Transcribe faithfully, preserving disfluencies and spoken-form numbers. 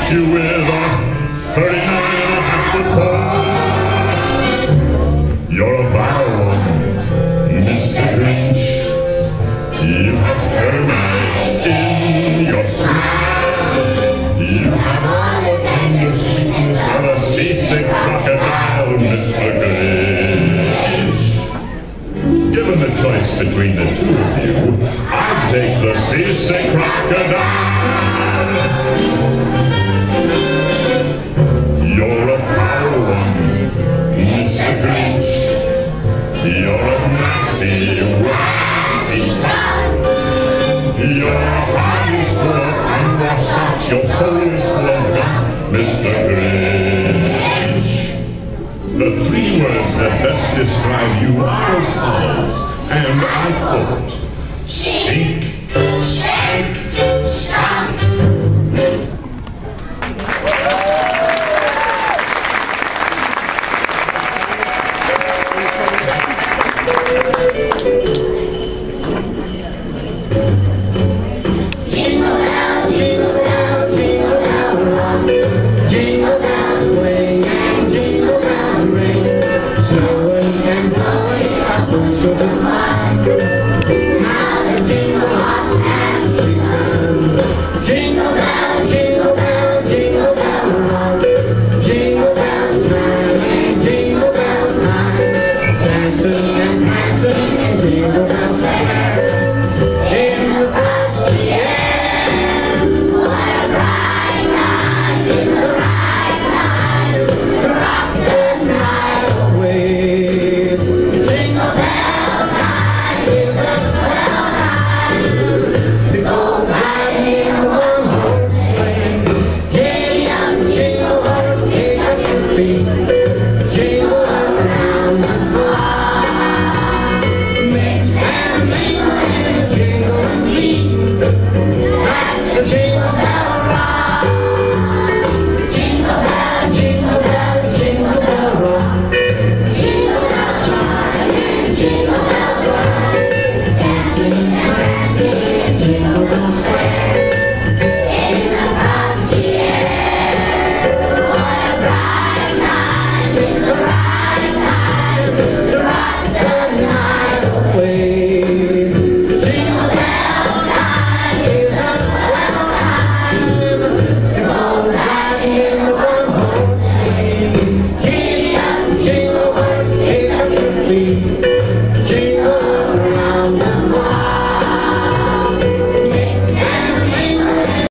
hit you with a thirty-nine and a half foot pole. You're a vile one, Mister Grinch. You have termites in your smile. You have all the tendencies of a seasick crocodile, Mister Grinch. Given the choice between the two of you, I'd take the seasick crocodile. You're a foul one, Mister Grinch. You're a nasty, nasty spot. Your heart is full of unwashed, your soul is full of gum, Mister Grinch. The three words that best describe you are as follows, and I quote, stink, stank, stunk. Jingle bells, jingle bells,